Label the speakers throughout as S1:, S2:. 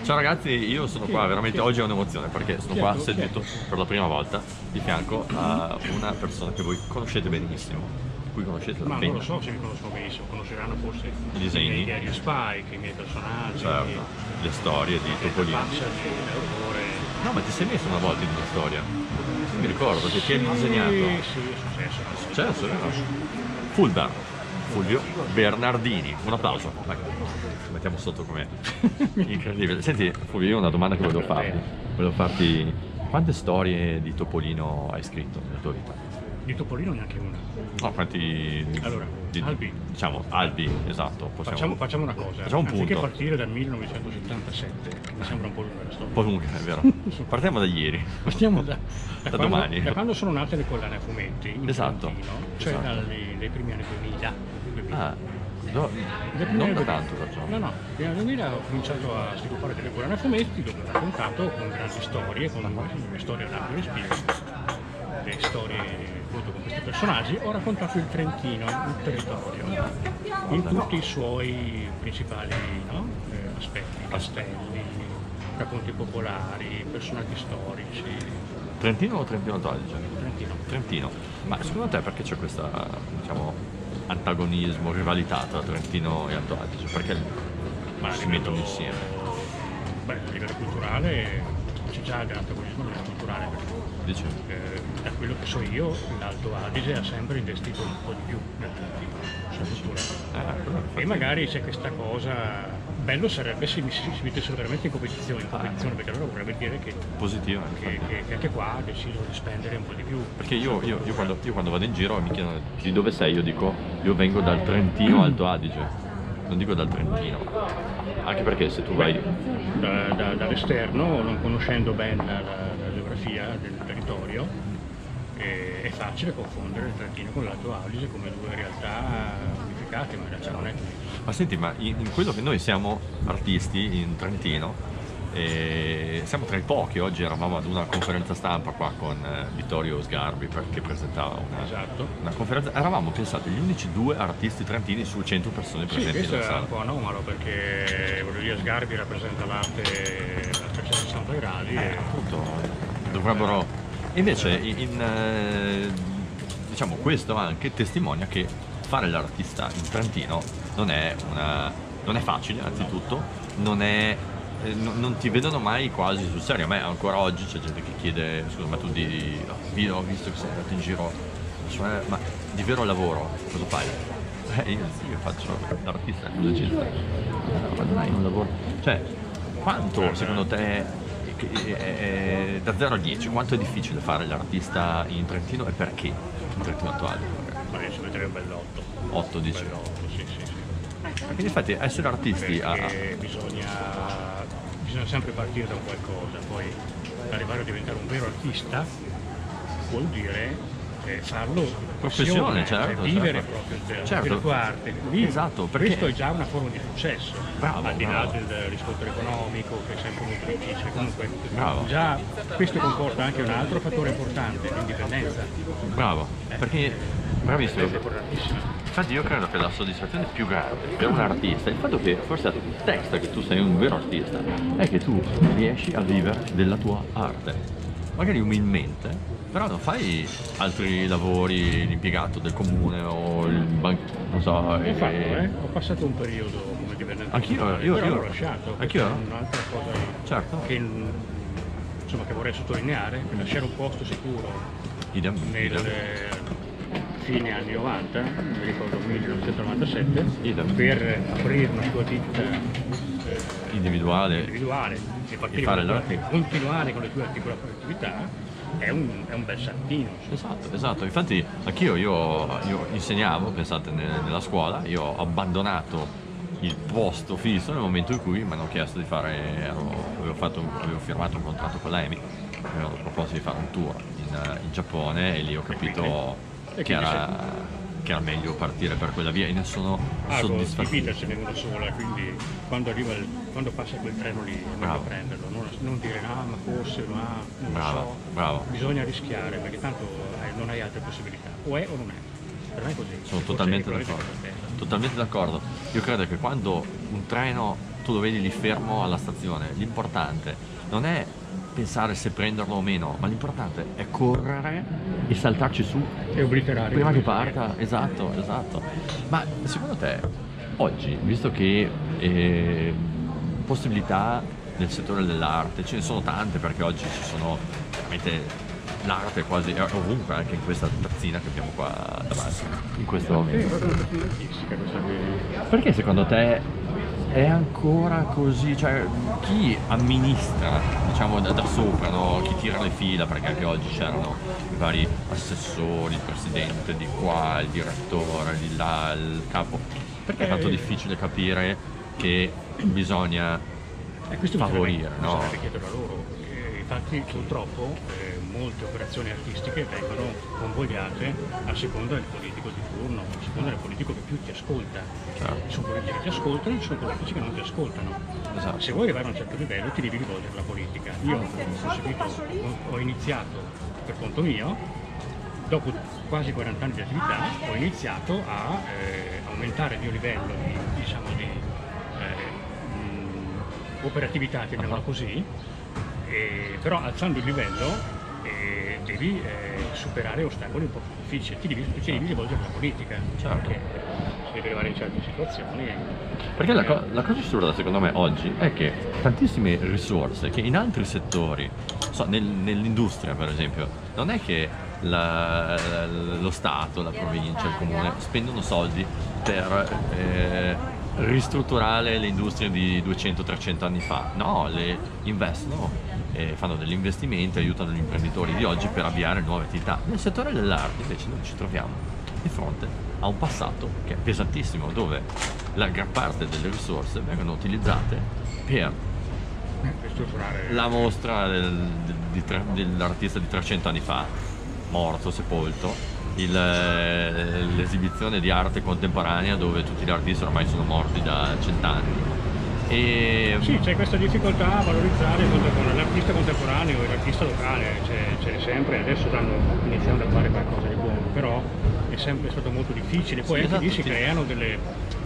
S1: Ciao ragazzi, io sono qua, veramente oggi è un'emozione perché sono qua seduto per la prima volta di fianco a una persona che voi conoscete benissimo, di cui conoscete la
S2: Ma non
S1: penna,
S2: lo so se mi conoscono benissimo, conosceranno forse
S1: i disegni,
S2: i miei Spike, i miei personaggi,
S1: certo, le storie di Topolino.
S2: l'autore.
S1: No, ma ti sei messo una volta in una storia? Io mi ricordo che ti eri disegnato.
S2: Sì, è
S1: Successo, vero? Fulvio Bernardini, un applauso. Vai. Ci mettiamo sotto com'è. Incredibile. Senti, Fulvio, io ho una domanda che volevo farti. Volevo farti quante storie di Topolino hai scritto nella tua vita?
S2: Di Topolino neanche una.
S1: No, quanti
S2: Allora, albi.
S1: Diciamo, albi, esatto.
S2: Facciamo una cosa.
S1: Facciamo un
S2: Anziché
S1: punto.
S2: partire dal 1977, che mi sembra un po' lunga la storia.
S1: Un po' lunga, è vero. Partiamo da ieri.
S2: Partiamo da
S1: domani.
S2: Da quando sono nate le collane a fumetti in
S1: Esatto.
S2: Trentino, cioè
S1: Esatto.
S2: dai primi anni 2000.
S1: Ah, non da tanto perciò.
S2: No, nel 2000 ho cominciato a sviluppare delle collane a fumetti dove ho raccontato con grandi storie, con le storie ad ampio respiro, le storie appunto con questi personaggi. Ho raccontato il Trentino, il territorio, in tutti i suoi principali aspetti, castelli, racconti popolari, personaggi storici.
S1: Trentino o Trentino Alto Adige?
S2: Trentino.
S1: Trentino. Ma secondo te perché c'è questa, diciamo, antagonismo, rivalità tra Trentino e Alto Adige? Perché si mettono insieme?
S2: Beh, a livello culturale c'è già dell'antagonismo a livello culturale, perché
S1: Dici?
S2: da quello che so io l'Alto Adige ha sempre investito un po' di più nel Trentino, sulla cultura. E magari c'è questa cosa, bello sarebbe se si mettessero veramente in competizione, perché allora vorrebbe dire che
S1: Positiva.
S2: che anche qua ha deciso di spendere un po' di più.
S1: Perché io quando vado in giro e mi chiedono di dove sei, io dico io vengo dal Trentino Alto Adige, non dico dal Trentino. Anche perché se tu vai
S2: dall'esterno, non conoscendo bene la geografia del territorio, è facile confondere il Trentino con l'Alto Adige come due realtà unificate, ma in realtà non è così.
S1: Ma senti, ma in quello che noi siamo artisti in Trentino, siamo tra i pochi. Oggi eravamo ad una conferenza stampa qua con Vittorio Sgarbi che presentava una conferenza. Eravamo pensati gli unici due artisti trentini su 100 persone presenti
S2: questo
S1: nella
S2: è
S1: sala.
S2: un po' anomalo perché voglio dire, Sgarbi rappresenta l'arte a 360 gradi e
S1: Appunto, dovrebbero. Invece diciamo questo anche testimonia che fare l'artista in Trentino non è facile, anzitutto, non ti vedono mai quasi sul serio. A me ancora oggi c'è gente che chiede: scusa, ma tu ho visto che sei andato in giro, ma di vero lavoro cosa fai? Io faccio l'artista, musicista. Ma non hai un lavoro? Cioè, quanto secondo te, da 0 a 10, quanto è difficile fare l'artista in Trentino e perché in Trentino Alto Adige?
S2: ma ci metterei un bell'otto.
S1: 8 dici?
S2: Bell'otto, sì.
S1: Perché in effetti essere artisti
S2: Perché bisogna sempre partire da qualcosa, poi arrivare a diventare un vero artista vuol dire farlo
S1: professione, certo,
S2: vivere
S1: certo.
S2: proprio
S1: Certo.
S2: della tua arte. Lì,
S1: Esatto, perché
S2: questo è già una forma di successo,
S1: Bravo,
S2: al di là
S1: bravo.
S2: del riscontro economico che è sempre molto difficile. Comunque
S1: Bravo.
S2: già questo comporta anche un altro fattore importante, l'indipendenza.
S1: bravo, perché bravissimo.
S2: È importantissima.
S1: Infatti io credo che la soddisfazione più grande per un artista, il fatto che forse a testa che tu sei un vero artista, è che tu riesci a vivere della tua arte. Magari umilmente, però non fai altri lavori, l'impiegato del comune o non so.
S2: Ho fatto, ho passato un periodo come dipendente.
S1: Anch'io,
S2: però
S1: io
S2: l'ho lasciato.
S1: Anch'io?
S2: Questa è un'altra cosa
S1: Certo.
S2: che vorrei sottolineare, che lasciare un posto sicuro
S1: Idem.
S2: fine anni 90, mi ricordo 1997,
S1: Idem.
S2: per aprire una tua ditta
S1: Individuale.
S2: e continuare con le tue attività è un bel saltino.
S1: Esatto, infatti anch'io io insegnavo, pensate, nella scuola, io ho abbandonato il posto fisso nel momento in cui mi hanno chiesto di fare, avevo firmato un contratto con l'EMI, mi avevano proposto di fare un tour in Giappone e lì ho capito che era meglio partire per quella via e ne sono soddisfatto.
S2: Di vita ce n'è una sola, quindi quando passa quel treno lì è meglio prenderlo, non dire no, ma forse, ma non lo so.
S1: Bravo.
S2: Bisogna rischiare perché tanto non hai altre possibilità, o è o non è. Per me è così.
S1: Sono totalmente d'accordo. Io credo che quando un treno tu lo vedi lì fermo alla stazione, l'importante non è pensare se prenderlo o meno, ma l'importante è correre e saltarci su
S2: E obliterare.
S1: prima che parta. Esatto, esatto. Ma secondo te, oggi, visto che possibilità nel settore dell'arte ce ne sono tante, perché oggi ci sono veramente l'arte quasi ovunque, anche in questa tazzina che abbiamo qua davanti in questo momento. Perché secondo te è ancora così? Cioè, chi amministra, diciamo da sopra, no? Chi tira le fila, perché anche oggi c'erano i vari assessori, il presidente di qua, il direttore di là, il capo, perché è tanto difficile capire che bisogna favorire, no?
S2: Richiedono a loro. Infatti purtroppo molte operazioni artistiche vengono convogliate a seconda del politico di turno, a seconda del politico che più ti ascolta.
S1: Certo.
S2: Ci sono politici che ti ascoltano, ci sono politici che non ti ascoltano.
S1: Esatto.
S2: Se vuoi arrivare a un certo livello ti devi rivolgere alla politica. Io ho iniziato per conto mio, dopo quasi 40 anni di attività, ho iniziato a aumentare il mio livello di operatività, chiamiamola così, però alzando il livello devi superare ostacoli un po' più difficili, ti devi rivolgere alla politica,
S1: Certo.
S2: perché si deve arrivare in certe situazioni.
S1: Perché la cosa assurda secondo me oggi è che tantissime risorse che in altri settori, nell'industria per esempio, non è che lo Stato, la provincia, il comune spendono soldi per ristrutturare le industrie di 200-300 anni fa, no, le investono, fanno degli investimenti, aiutano gli imprenditori di oggi per avviare nuove attività. Nel settore dell'arte invece noi ci troviamo di fronte a un passato che è pesantissimo, dove la gran parte delle risorse vengono utilizzate per
S2: Ristrutturare
S1: la mostra dell'artista di 300 anni fa, morto, sepolto, l'esibizione di arte contemporanea dove tutti gli artisti ormai sono morti da 100 anni.
S2: Sì, c'è questa difficoltà a valorizzare l'artista contemporaneo e l'artista locale, c'è sempre, adesso stanno iniziando a fare qualcosa di buono, però è sempre stato molto difficile, poi anche lì si creano delle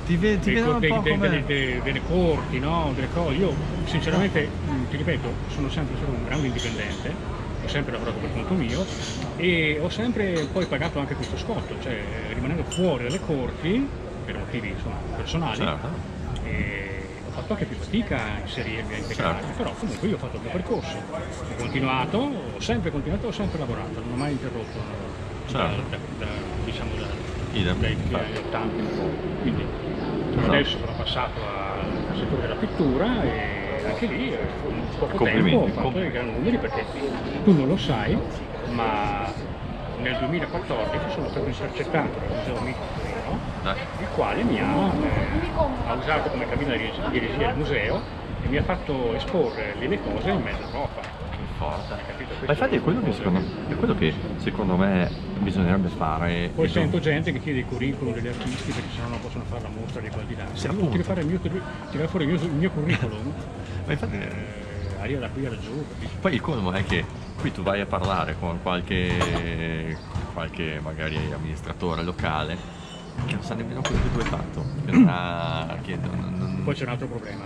S2: corti, no? Delle cose. Io sinceramente, ti ripeto, sono sempre stato un grande indipendente, ho sempre lavorato per conto mio e ho sempre poi pagato anche questo scotto, cioè rimanendo fuori dalle corti per motivi insomma, personali.
S1: Certo.
S2: Ho fatto anche più fatica a inserirmi, a integrarmi,
S1: Certo.
S2: però comunque io ho fatto il mio percorso, ho continuato, ho sempre lavorato, non ho mai interrotto
S1: Certo. Idem.
S2: dai anni 80 in poi. Quindi adesso sono passato al settore della pittura e anche lì in poco tempo ho fatto dei grandi numeri, perché tu non lo sai, ma nel 2014 sono stato intercettato dal Museo Mitico di Torino, il quale mi ha usato come cabina di regia del museo e mi ha fatto esporre le mie cose in mezzo Europa.
S1: Che forte. Ma infatti è quello che secondo me bisognerebbe fare.
S2: Poi sento gente che chiede i curriculum degli artisti perché sennò non possono fare la mostra di qualità d'arte.
S1: Sì,
S2: Io tiro fuori il mio curriculum,
S1: Ma infatti
S2: aria da qui a giù.
S1: poi il colmo è che qui tu vai a parlare con qualche magari amministratore locale che non sa nemmeno quello che tu hai fatto,
S2: Poi c'è un altro problema.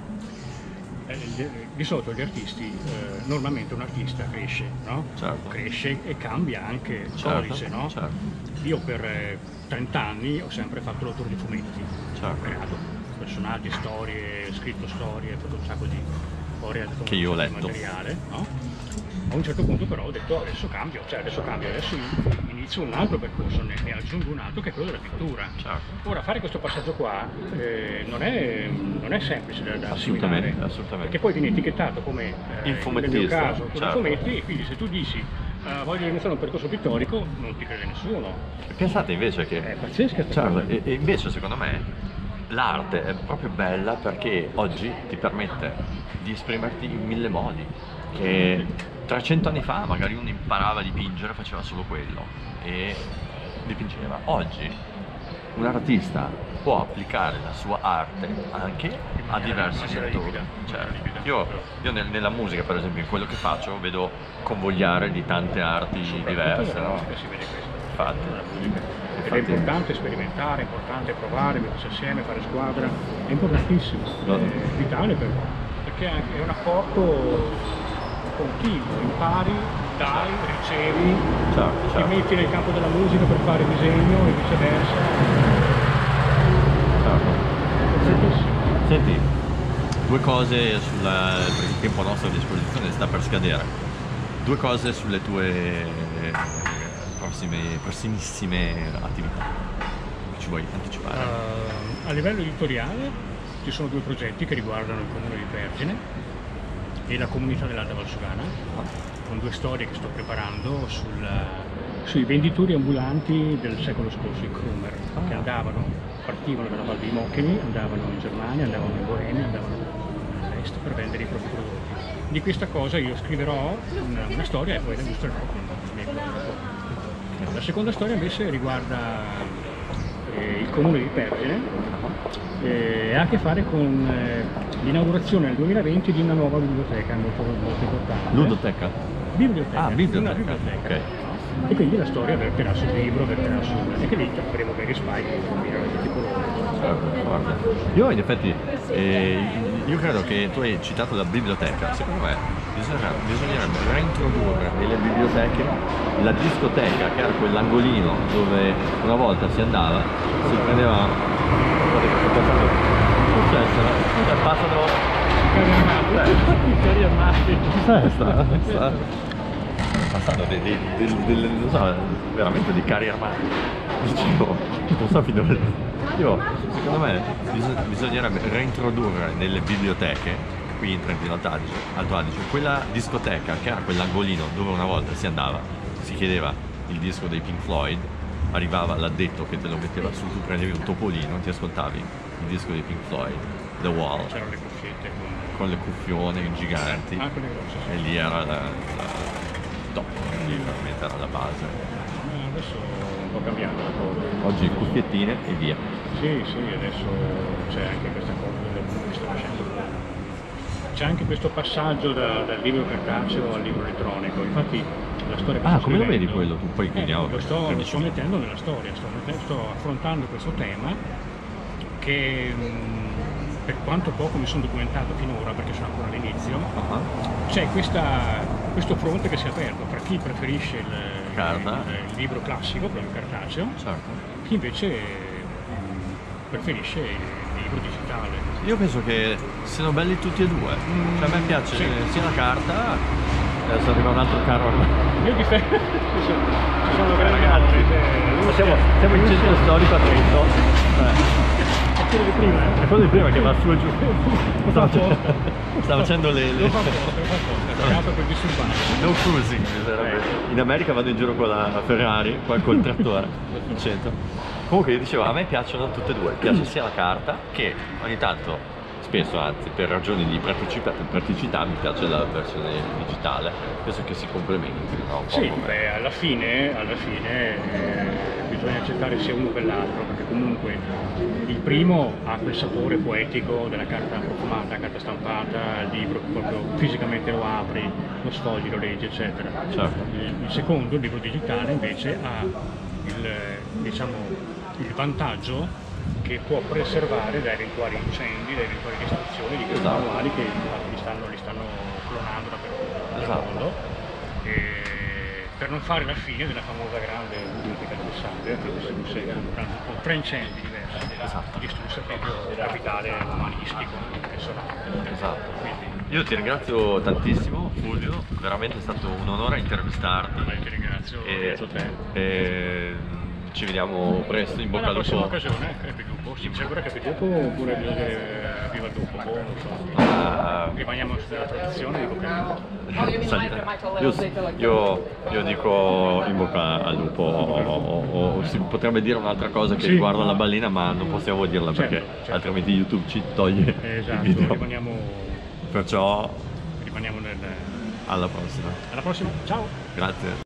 S2: Di solito gli artisti, normalmente un artista cresce, no?
S1: Certo.
S2: Cresce e cambia anche il
S1: Certo,
S2: codice, no?
S1: certo.
S2: Io per 30 anni ho sempre fatto l'autore di fumetti,
S1: Certo.
S2: ho creato personaggi, storie, scritto storie, fatto un sacco di
S1: che io ho letto.
S2: materiale, no? A un certo punto però ho detto adesso cambio, adesso inizio un altro percorso, ne aggiungo un altro che è quello della pittura.
S1: Certo.
S2: Ora fare questo passaggio qua non è semplice da assimilare,
S1: assolutamente.
S2: perché poi viene etichettato come
S1: Il
S2: nel
S1: fumettista,
S2: mio caso con
S1: certo.
S2: i fumetti, e quindi se tu dici voglio iniziare un percorso pittorico non ti crede nessuno.
S1: Pensate invece che
S2: È pazzesca questa
S1: certo,
S2: cosa.
S1: e invece secondo me l'arte è proprio bella perché oggi ti permette di esprimerti in 1000 modi, che 300 anni fa magari uno imparava a dipingere, faceva solo quello e dipingeva. Oggi un artista può applicare la sua arte anche a diversi settori. Certo. Io nella musica, per esempio, in quello che faccio vedo convogliare di tante arti diverse, no?
S2: Si vede questo.
S1: Infatti.
S2: Ed è importante sperimentare, è importante provare, mettersi assieme, fare squadra, è importantissimo, è vitale perché è un apporto continuo, impari, dai, ricevi, ti metti nel campo della musica per fare disegno e viceversa.
S1: Senti, due cose perché il tempo nostro a disposizione sta per scadere. Due cose sulle tue prossimissime attività. Ci vuoi anticipare?
S2: A livello editoriale ci sono due progetti che riguardano il comune di Vergine e la comunità dell'Alta Valsugana, con due storie che sto preparando sui venditori ambulanti del secolo scorso, i Krumer, che partivano dalla Val dei Mochini, andavano in Germania, andavano in Boemia, andavano all'est per vendere i propri prodotti. Di questa cosa io scriverò una storia e poi la illustrerò con i miei collaboratori. La seconda storia invece riguarda il comune di Vergine e ha a che fare con l'inaugurazione nel 2020 di una nuova biblioteca molto importante.
S1: Ludoteca?
S2: Biblioteca.
S1: Ah, biblioteca.
S2: Una biblioteca.
S1: Okay.
S2: E quindi la storia verterà sul libro, verterà su... e che lì avremo veri spike che combinano tutti i colori.
S1: Guarda. Io in effetti, io credo che tu hai citato la biblioteca, secondo me bisognerebbe reintrodurre nelle biblioteche la discoteca, che era quell'angolino dove una volta si andava, si prendeva... passano...
S2: Carri armati.
S1: Passando non so, veramente dei carri armati. Dicevo, non so fino a... secondo me bisognerebbe reintrodurre nelle biblioteche qui in Trentino Alto Adige quella discoteca che era quell'angolino dove una volta si andava, si chiedeva il disco dei Pink Floyd, arrivava l'addetto che te lo metteva su, tu prendevi un topolino, ti ascoltavi il disco dei Pink Floyd, The Wall,
S2: c'erano le cuffiette
S1: con le cuffione giganti,
S2: quelle grosse, sì.
S1: e lì era la top, lì veramente era la base.
S2: Adesso è un po' cambiata la cosa.
S1: Oggi cuffiettine e via.
S2: Sì, adesso c'è anche questa cosa che sto facendo. C'è anche questo passaggio dal libro cartaceo al libro elettronico. Infatti la storia che sto
S1: come lo vedi
S2: scrivendo,
S1: quello? Tu poi chiediamo.
S2: lo sto mettendo nella storia, sto affrontando questo tema che per quanto poco mi sono documentato finora, perché sono ancora all'inizio, c'è questo fronte che si è aperto tra chi preferisce il libro classico, proprio cartaceo, chi invece preferisce il libro digitale.
S1: Io penso che siano belli tutti e due. Cioè, a me piace sia la carta, adesso arriva un altro carro armato.
S2: Io ci sono grandi altri.
S1: Siamo in centro storico a Trento.
S2: È quello di prima,
S1: È quello di prima che va su e giù. Sta facendo le...
S2: Lo fa apposta, per disturbare.
S1: No cruising, in America vado in giro con la Ferrari, qua col trattore in centro. Comunque io dicevo, a me piacciono tutte e due, piace sia la carta che ogni tanto, spesso anzi, per ragioni di praticità mi piace la versione digitale, penso che si complementi, no?
S2: Sì, alla fine bisogna accettare sia uno che l'altro, perché comunque il primo ha quel sapore poetico della carta profumata, carta stampata, il libro proprio fisicamente lo apri, lo sfogli, lo leggi, eccetera. Il secondo, il libro digitale, invece ha il vantaggio che può preservare da eventuali incendi, da eventuali distruzioni di questi manuali che li stanno clonando dappertutto nel mondo, per non fare la fine della famosa grande biblioteca del Sangue, che distrusse con 3 incendi diversi, distrusse proprio il capitale umanistico personale.
S1: Io ti ringrazio tantissimo, Fulvio, veramente è stato un onore intervistarti.
S2: Ti ringrazio
S1: te. Ci vediamo presto, in bocca al lupo.
S2: Alla prossima occasione, crepi dopo. C'è ancora crepi dopo oppure viva il dopo? Non so. Rimaniamo sulla tradizione di bocca al lupo.
S1: Io dico in bocca al lupo, o si potrebbe dire un'altra cosa che riguarda la ballina, ma non possiamo dirla perché altrimenti YouTube ci toglie il video. Perciò
S2: rimaniamo
S1: alla prossima.
S2: Alla prossima, ciao!
S1: Grazie.